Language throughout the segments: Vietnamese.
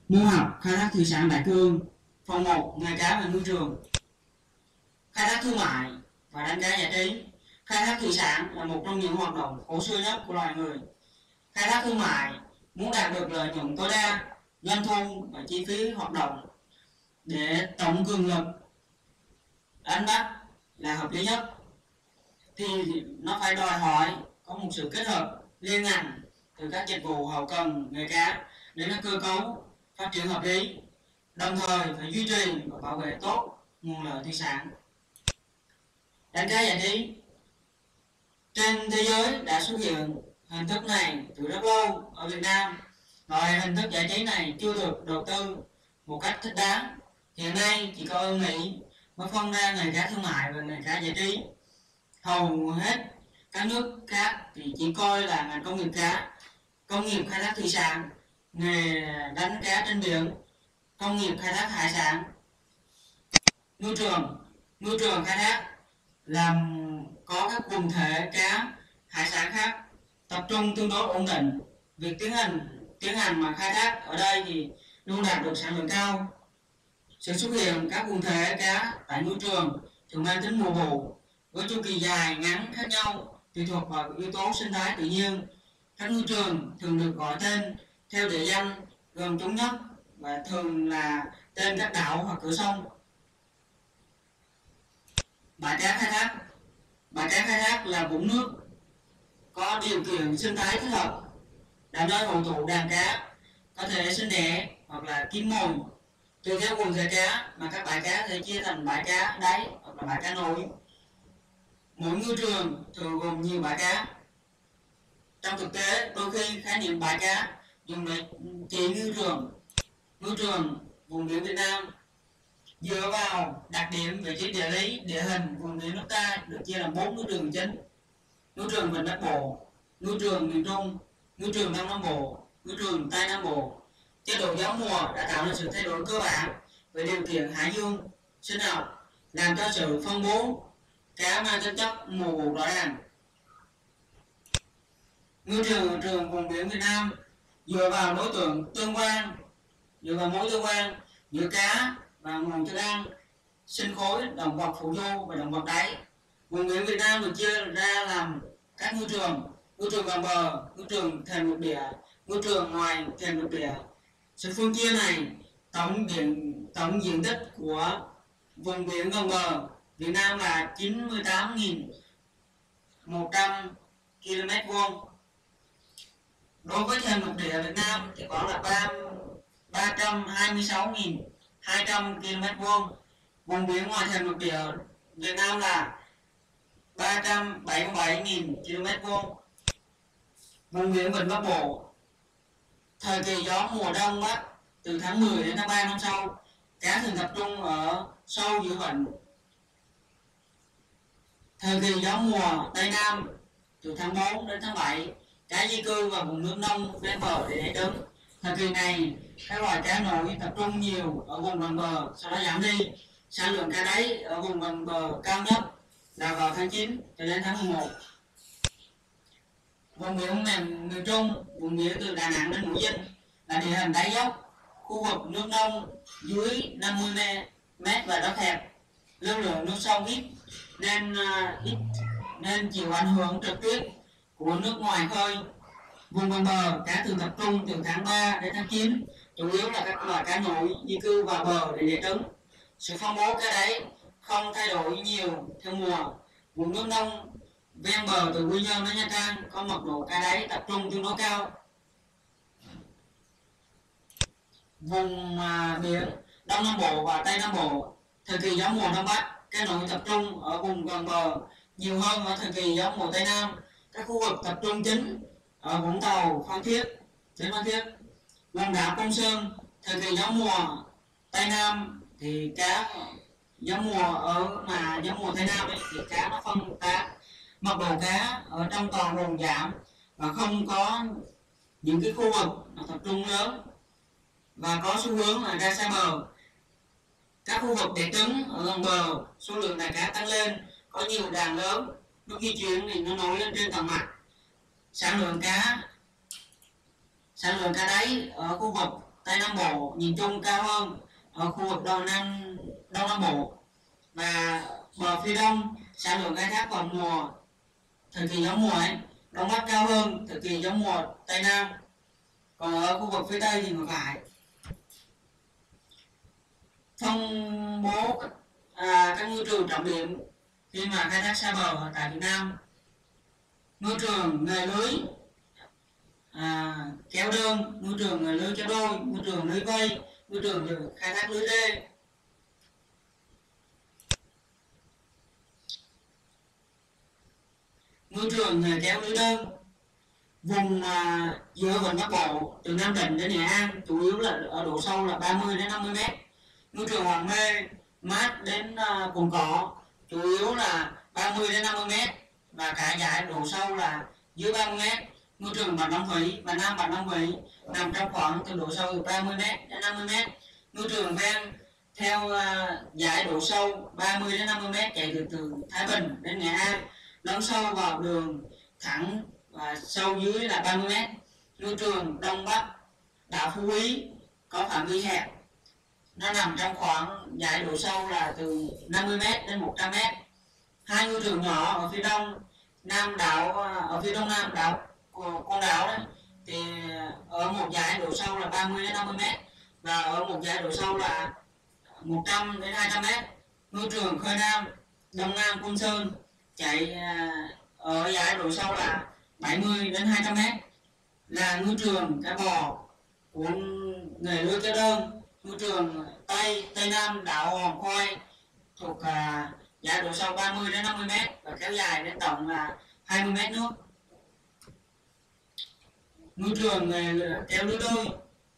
Môn học khai thác thủy sản đại cương. Phần 1. Nghề cá và nuôi trường. Khai thác thương mại và đánh cá giải trí. Khai thác thủy sản là một trong những hoạt động cổ xưa nhất của loài người. Khai thác thương mại muốn đạt được lợi nhuận tối đa, doanh thu và chi phí hoạt động để tổng cường lực đánh bắt là hợp lý nhất, thì nó phải đòi hỏi có một sự kết hợp liên ngành từ các dịch vụ hậu cần nghề cá đến các cơ cấu phát triển hợp lý, đồng thời phải duy trì và bảo vệ tốt nguồn lợi thủy sản. Đánh cá giải trí. Trên thế giới đã xuất hiện hình thức này từ rất lâu. Ở Việt Nam, loại hình thức giải trí này chưa được đầu tư một cách thích đáng. Hiện nay chỉ có ở Mỹ mới phân ra nghề cá thương mại và nghề cá giải trí. Hầu hết các nước khác thì chỉ coi là ngành công nghiệp cá, công nghiệp khai thác thủy sản, nghề đánh cá trên biển, công nghiệp khai thác hải sản. Nuôi trường khai thác làm có các quần thể cá hải sản khác tập trung tương đối ổn định. Việc tiến hành mà khai thác ở đây thì luôn đạt được sản lượng cao. Sự xuất hiện các quần thể cá tại nuôi trường thường mang tính mùa vụ với chu kỳ dài ngắn khác nhau tùy thuộc vào yếu tố sinh thái tự nhiên. Các nuôi trường thường được gọi tên theo địa danh gần chúng nhất và thường là tên các đảo hoặc cửa sông. Bãi cá khai thác. Bãi cá khai thác là vũng nước có điều kiện sinh thái thích hợp, là nơi hội tụ đàn cá có thể sinh đẻ hoặc là kiếm mồi. Tùy theo quần thể cá mà các bãi cá thể chia thành bãi cá đáy hoặc là bãi cá nổi. Mỗi ngư trường thường gồm nhiều bãi cá. Trong thực tế, đôi khi khái niệm bãi cá dùng để chỉ ngư trường vùng biển Việt Nam. Dựa vào đặc điểm vị trí địa lý, địa hình vùng biển nước ta được chia làm 4 ngư trường chính: ngư trường Vịnh Bắc Bộ, ngư trường miền Trung, ngư trường Đông Nam Bộ, ngư trường Tây Nam Bộ. Chế độ gió mùa đã tạo nên sự thay đổi cơ bản về điều kiện hải dương, sinh học, làm cho sự phân bố cá mang tính chất mùa vụ rõ ràng. Ngư trường vùng biển Việt Nam dựa vào mối tương quan giữa cá và nguồn thức ăn, sinh khối, động vật phù du và động vật đáy. Vùng biển Việt Nam được chia ra làm các ngư trường gần bờ, ngư trường thềm lục địa, ngư trường ngoài thềm lục địa. Sự phân chia này, tổng diện tích của vùng biển gần bờ Việt Nam là 98.100 km². Đối với thềm lục địa Việt Nam thì khoảng là 326.200 km². Vùng biển ngoài thềm lục địa Việt Nam là 377.000 km². Vùng biển Vịnh Bắc Bộ. Thời kỳ gió mùa đông bắc từ tháng 10 đến tháng 3 năm sau, cá thường tập trung ở sâu giữa vịnh. Thời kỳ gió mùa Tây Nam từ tháng 4 đến tháng 7, cá di cư vào vùng nước nông ven bờ để đẻ trứng. Thời kỳ này, các loài cá nổi tập trung nhiều ở vùng gần bờ, sau đó giảm đi. Sản lượng cá đáy ở vùng gần bờ cao nhất là vào tháng 9 cho đến tháng 11. Vùng biển miền Trung, vùng biển từ Đà Nẵng đến Mũi Dinh là địa hình đáy dốc, khu vực nước nông dưới 50 m và đất hẹp, lưu lượng nước sông ít nên chịu ảnh hưởng trực tiếp của nước ngoài khơi. Vùng gần bờ, cá thường tập trung từ tháng 3 đến tháng 9, chủ yếu là các loài cá nổi di cư vào bờ để đẻ trứng. Sự phân bố cá đáy không thay đổi nhiều theo mùa. Vùng nước nông ven bờ từ Quy Nhơn đến Nha Trang có mật độ cá đáy tập trung tương đối cao. Vùng biển Đông Nam Bộ và Tây Nam Bộ, thời kỳ gió mùa Đông Bắc, cá nổi tập trung ở vùng gần bờ nhiều hơn ở thời kỳ gió mùa Tây Nam. Các khu vực tập trung chính ở Vũng Tàu, Phan Thiết. Vùng đảo Côn Sơn, thời kỳ gió mùa Tây Nam thì gió mùa Tây Nam ấy, thì cá nó phân tán, mật độ cá ở trong toàn vùng giảm và không có những cái khu vực tập trung lớn và có xu hướng là ra xa bờ. Các khu vực đẻ trứng ở gần bờ, số lượng đàn cá tăng lên, có nhiều đàn lớn, lúc di chuyển thì nó nổi lên trên tầng mặt. Sản lượng cá đáy ở khu vực Tây Nam Bộ nhìn chung cao hơn ở khu vực Đông Nam Bộ, và bờ phía Đông sản lượng khai thác vào mùa thời kỳ gió mùa ấy, Đông Bắc cao hơn thời kỳ gió mùa Tây Nam. Còn ở khu vực phía Tây thì ngược lại. Thông bố các ngư trường trọng điểm khi mà khai thác xa bờ tại Việt Nam: ngư trường nghề lưới kéo đơn, ngư trường nghề lưới kéo đôi, ngư trường lưới vây, ngư trường khai thác lưới rê. Ngư trường nghề kéo lưới đơn, vùng giữa vịnh Bắc Bộ từ Nam Định đến Nghệ An chủ yếu là ở độ sâu là 30 đến 50 mét. Ngư trường Hoàng Mê, Mát đến Cồn Cỏ chủ yếu là 30 đến 50 mét và cả dải độ sâu là dưới 30 mét. Ngư trường Bạch Long Vĩ và Nam Bạch Long Vĩ nằm trong khoảng từ độ sâu từ 30 mét đến 50 mét. Ngư trường ven theo dải độ sâu 30 đến 50 mét chạy từ Thái Bình đến Nghệ An, lấn sâu vào đường thẳng và sâu dưới là 30 mét. Ngư trường Đông Bắc đảo Phú Quý có phạm vi hẹp, nó nằm trong khoảng dải độ sâu là từ 50 mét đến 100 mét. Hai ngư trường nhỏ ở phía đông nam đảo, ở phía đông nam đảo con đảo đấy, thì ở một dải độ sâu là 30 đến 50 mét và ở một dải độ sâu là 100 đến 200 mét. Ngư trường Khơi Nam, Đông Nam Côn Sơn chạy ở dải độ sâu là 70 đến 200 mét, là ngư trường Cá Bò của nghề lưới kéo đơn. Ngư trường Tây Nam đảo Hòn Khoai thuộc dải độ sâu 30 đến 50 mét và kéo dài đến tổng là 20 mét nước. Ngư trường nghề kéo lưới đôi,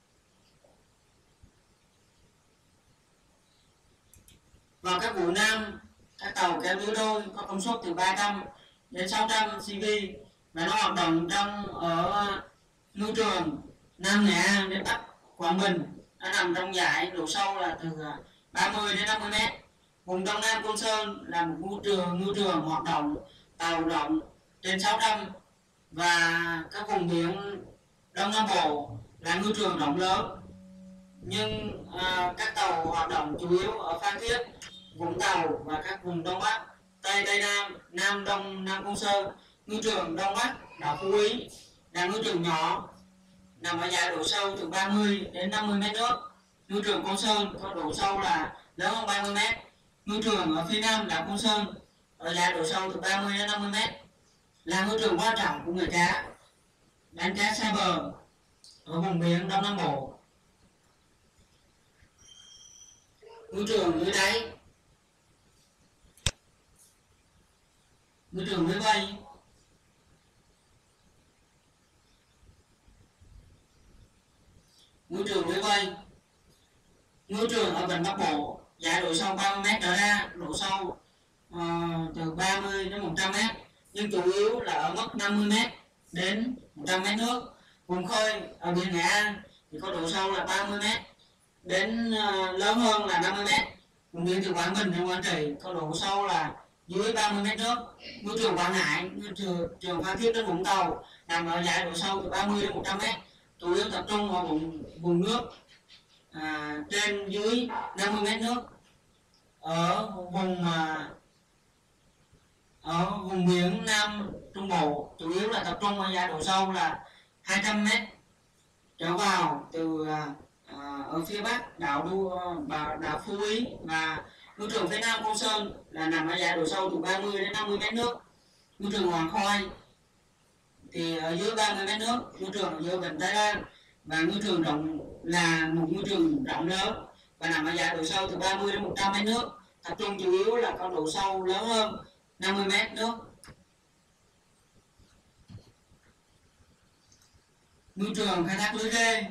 vào các vụ Nam, các tàu kéo lưới đôi có công suất từ 300 đến 600 cv và nó hoạt động ở ngư trường Nam Nghệ An đến Bắc Quảng Bình. Nó nằm trong dải độ sâu là từ 30 đến 50 mét. Vùng Đông Nam Côn Sơn là một ngư trường hoạt động tàu rộng trên 600, và các vùng biển Đông Nam Bộ là ngư trường rộng lớn, nhưng các tàu hoạt động chủ yếu ở Phan Thiết, Vũng Tàu và các vùng Đông Bắc, Tây Nam, Nam Đông Nam Côn Sơn. Ngư trường Đông Bắc đảo Phú Quý là ngư trường nhỏ, nằm ở dải độ sâu từ 30 đến 50 mét nước. Ngư trường Côn Sơn có độ sâu là lớn hơn 30 mét. Ngư trường ở phía nam đảo Côn Sơn ở dải độ sâu từ 30 đến 50 mét, là ngư trường quan trọng của người cá đánh cá xa bờ ở vùng biển Đông Nam Bộ. Ngư trường lưới đáy, ngư trường lưới vây, ngư trường lưới vây. Ngư trường ở vịnh Bắc Bộ dải độ sâu 30 mét trở ra, độ sâu từ 30 đến 100 mét, nhưng chủ yếu là ở mức 50 mét đến 100 mét nước. Vùng khơi ở biển Nghệ An thì có độ sâu là 30 mét đến lớn hơn là 50 mét. Vùng biển từ Quảng Bình đến Quảng Trị có độ sâu là dưới 30 mét nước. Ngư trường Quảng Ngãi, ngư trường Phan Thiết đến Vũng Tàu nằm ở dải độ sâu từ 30 đến 100 mét, chủ yếu tập trung ở vùng nước trên dưới 50 mét nước. Ở vùng biển Nam Trung Bộ chủ yếu là tập trung ở dải độ sâu là 200 mét trở vào từ ở phía Bắc đảo Phú Quý, và ngư trường phía Nam Côn Sơn là nằm ở dải độ sâu từ 30 đến 50 mét nước. Ngư trường Hoàng Khoai thì ở dưới 30 mét nước. Ngư trường ở giữa vịnh Thái Lan, và ngư trường rộng là một ngư trường rộng lớn và nằm ở dải độ sâu từ 30 đến 100 mét nước, tập trung chủ yếu là có độ sâu lớn hơn 50 mét nước. Ngư trường khai thác lưới rê,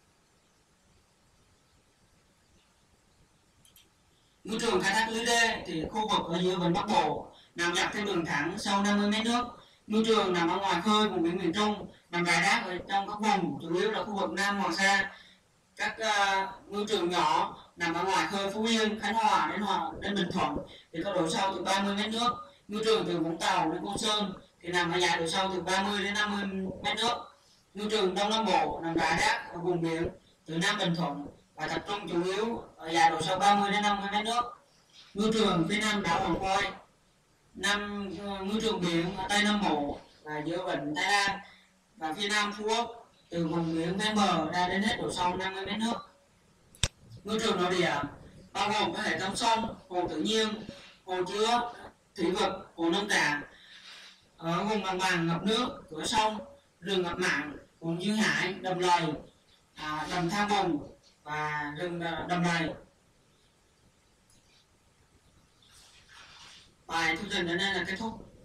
ngư trường khai thác lưới rê thì khu vực ở giữa vịnh Bắc Bộ nằm dọc theo đường thẳng sâu 50 mét nước. Ngư trường nằm ở ngoài khơi vùng biển miền Trung, nằm rải rác ở trong các vùng chủ yếu là khu vực Nam Hoàng Sa. Các ngư trường nhỏ nằm ở ngoài khơi Phú Yên, Khánh Hòa đến Bình Thuận thì có độ sâu từ 30 mét nước. Ngư trường từ Vũng Tàu đến Côn Sơn thì nằm ở dải độ sâu từ 30 đến 50 mét nước. Ngư trường Đông Nam Bộ nằm rải rác ở vùng biển từ Nam Bình Thuận và tập trung chủ yếu ở dài độ sâu 30 đến 50 mét nước. Ngư trường phía Nam đảo Hòn Khoai, ngư trường biển ở Tây Nam Bộ và giữa vịnh Thái Lan và phía Nam Phú Quốc từ vùng biển ven bờ ra đến hết độ sâu 50 mét nước. Ngư trường nội địa bao gồm các hệ thống sông, hồ tự nhiên, hồ chứa thủy vực, hồ nông cạn ở vùng đồng bằng ngập nước, cửa sông, rừng ngập mặn, vùng duyên hải, đầm lầy, đầm tha vùng và rừng đầm lầy. Bài chương trình đến đây là kết thúc.